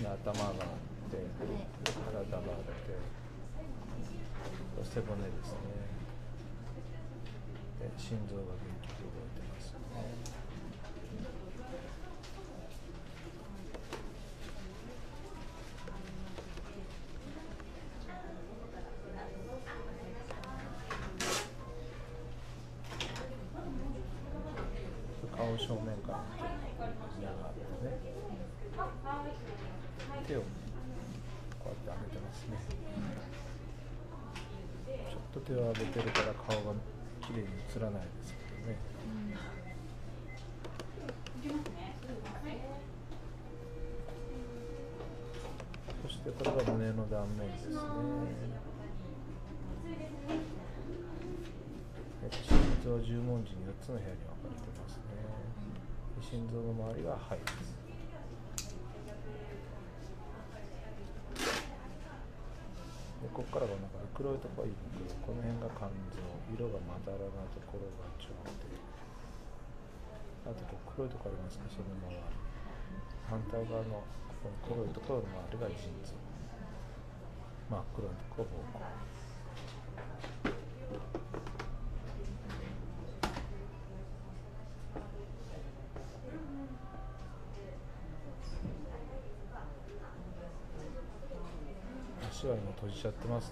頭があって、体があって、背骨ですね。で、心臓が元気に動いてますよね。顔を正面から見ながらね、手をこうやって上げてますね。ちょっと手を上げてるから顔がきれいに映らないですけどね。そしてこれが胸の断面ですね。心臓は十文字に4つの部屋に分かれてますね。心臓の周りが肺です。でここからがなんか黒いところは胃袋、この辺が肝臓、色がまだらなところが腸で、あとこう黒いところありますか、その周り、反対側のこの黒いところの周りが腎臓、真っ黒いところ膀胱。足は今閉じちゃってますね。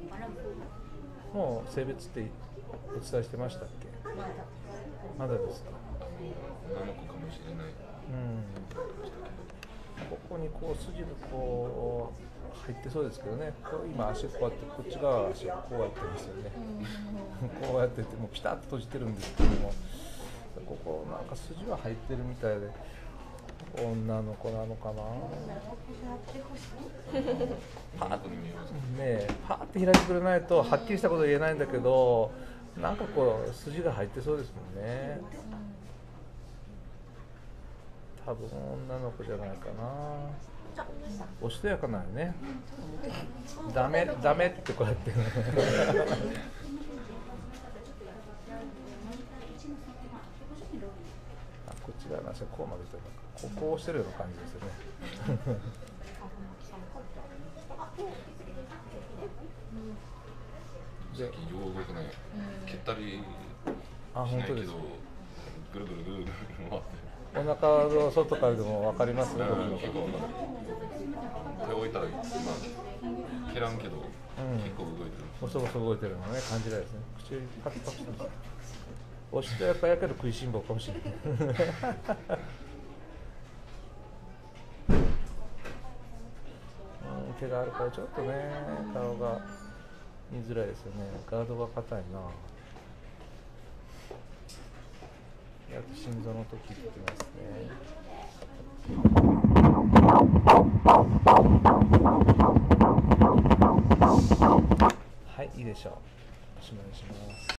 もう性別ってお伝えしてましたっけ？まだですか。 女の子かもしれない。 ここにこう筋がこう入ってそうですけどね。こう今足こうやってこっち側足がこうやってますよね。こうやっててもうピタッと閉じてるんですけども、ここなんか筋は入ってるみたいで。女の子なのかな。パーッね、パーッて開いてくれないとはっきりしたこと言えないんだけど、なんかこう筋が入ってそうですもんね。多分女の子じゃないかな。おしとやかなよね。ダメダメってこうやってこっち側の足がこう曲げてるのか、こうしてるような感じですよね。 最近よう動くね。蹴ったりしないけど、ぐるぐるぐるぐる回って。 お腹の外からでも分かりますね。 手を置いたら今蹴らんけど、結構動いてる。 ボソボソ動いてるのね、感じないですね。口パクパクしてます。おしとやかやけど食いしん坊かもしれない。毛があるからちょっとね、顔が見づらいですよね。ガードが硬いな。あと心臓の時って言ってますね。はい、いいでしょう。おしまいにします。